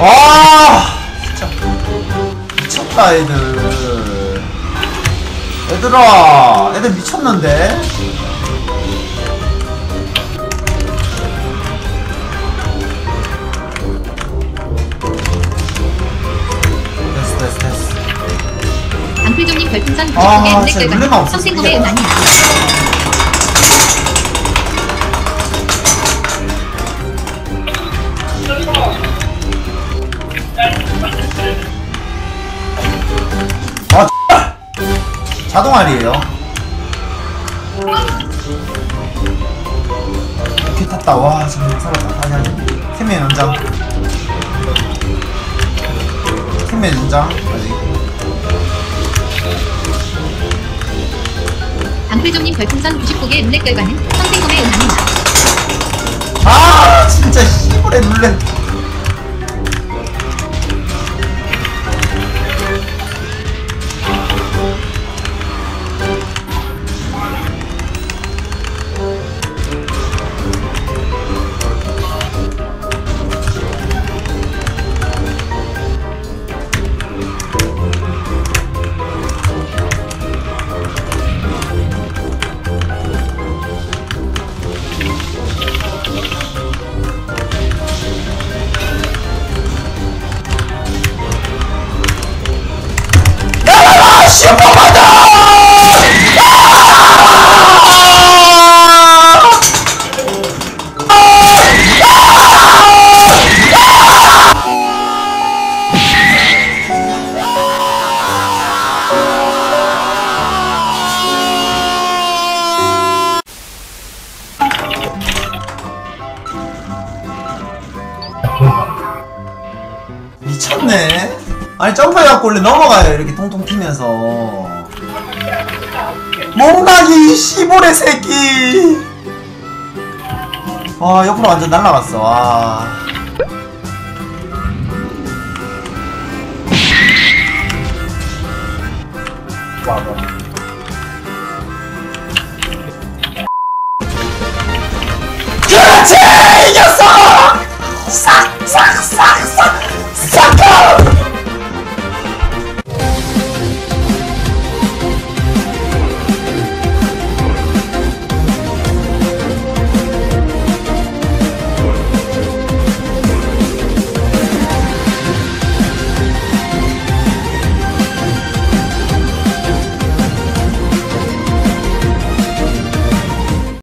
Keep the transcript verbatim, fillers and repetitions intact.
아 진짜 미쳤다 애들. 얘들아 애들 미쳤는데. 됐어 됐어 됐어. 안풀종님 별풍선 구십 아, 개 진짜 은행결과 룰레만 없었어. 성생금의 은하니 아 자동알이에요. 이렇게 탔다. 와 정말 살았다. 아니 아니 생명 연장. 생명 연장 아직. 안풀종님 별풍선 구십구 개 은행결과는 성생금의 은하니 아 진짜 씨발의 룰렛. 미쳤네. 아니 점프해갖고 원래 넘어가요 이렇게 통통 튀면서. 몽나기 시보레 새끼. 와 옆으로 완전 날라갔어. 와. 와, 와.